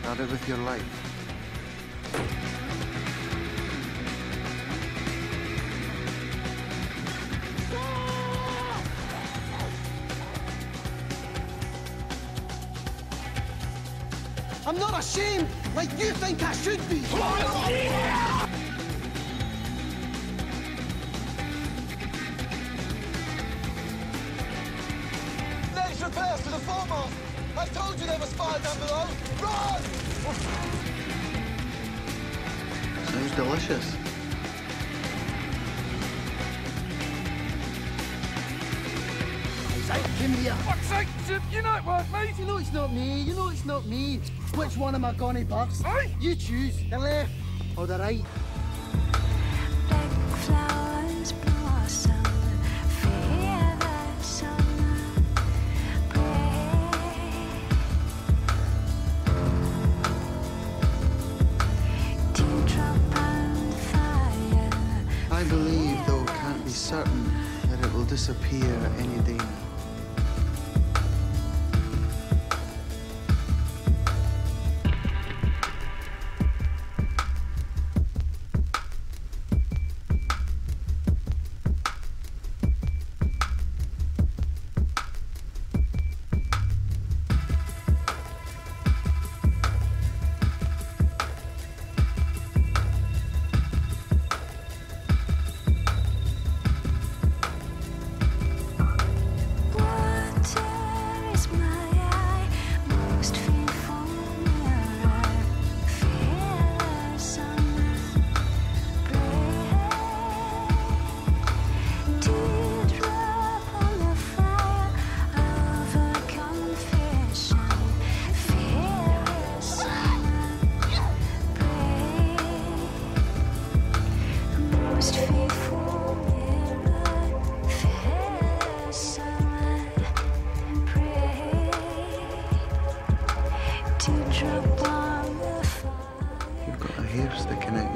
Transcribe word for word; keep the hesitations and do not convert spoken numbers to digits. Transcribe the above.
Start it with your life. I'm not ashamed like you think I should be. Next repairs to the foremast. I told you there were spies down below. Run! Sounds delicious. Right, come here. Fuck's sake, Chip, you know it weren't me. You know it's not me, you know it's not me. Which one am I gonna bust? Aye. You choose, the left or the right. Black flowers blossom, fear the summer break. Dewdrop and fire. I believe, though can't be certain, that it will disappear any day now. You've got a hair sticking out.